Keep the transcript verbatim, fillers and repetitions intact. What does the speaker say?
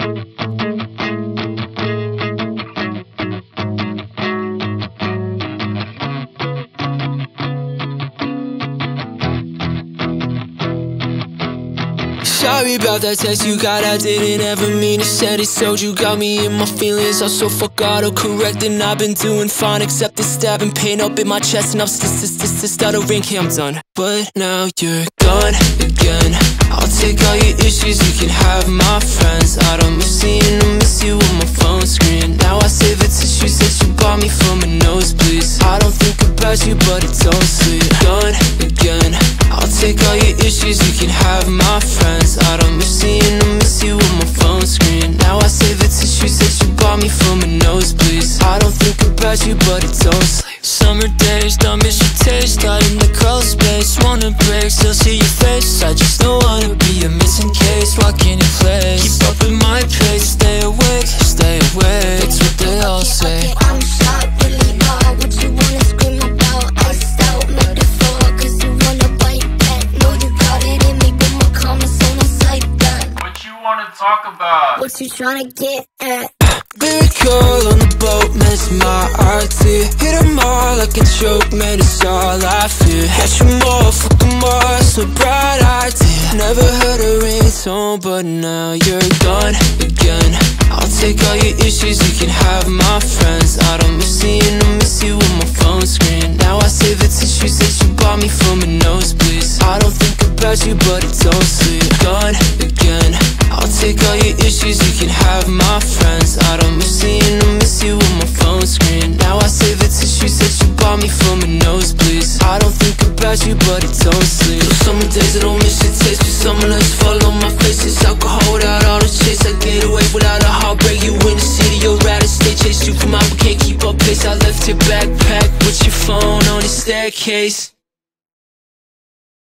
Sorry about that text you got, I didn't ever mean to send it. Soju got me in my feelings, also fuck autocorrect. And I've been doing fine, except this stabbing pain up in my chest. And I'm st-st-st-st-stuttering, okay, I'm done. But now you're gone again. I'll take all your issues, you can have my friends. I don't miss seeing or miss you on my phone screen. Now I save the tissues that you bought me from a nosebleeds. I don't think about you, but it don't sleep. Gone again. I'll take all your issues, you can have my friends. I don't miss seeing or miss you on my phone screen. Now I save the tissues that you bought me from a nosebleeds. I don't think about you, but it don't sleep. Summer days, don't miss your taste. Out in the crawlspace, wanna break, still see your face. I just don't wanna be a missing case, walking in place. Keep up with my pace, stay awake, stay awake. It's what they all say. I'm shot, really hard. What you wanna scream about? Iced out, made it fall, cause you wanna bite back. Know you got it in me, but my comments on the side that. What you wanna talk about? What you tryna get at? Lyrical on the boat, man, it's my art to hit them all like a joke, man, it's all I fear. Catch them all, fuck them all, it's a bright idea. Never heard a ringtone, but now you're gone again. I'll take all your issues, you can have my friends. I don't miss seeing or miss you on my phone screen. Now I save the tissues that you bought me from a nosebleeds. I don't think about you, but it don't sleep. Gone again. I'll take all your issues, you can have my friends. I don't miss seeing or miss you on my phone screen. Now I save the tissues that you bought me from a nosebleeds. I don't think about you, but it don't sleep. Those summer days I don't miss your taste, but summer nights fall on my face. It's alcohol without all the chase. I get away without a heartbreak. You in the city, you're out of state. Chase you from out, but can't keep up pace. I left your backpack with your phone on the staircase.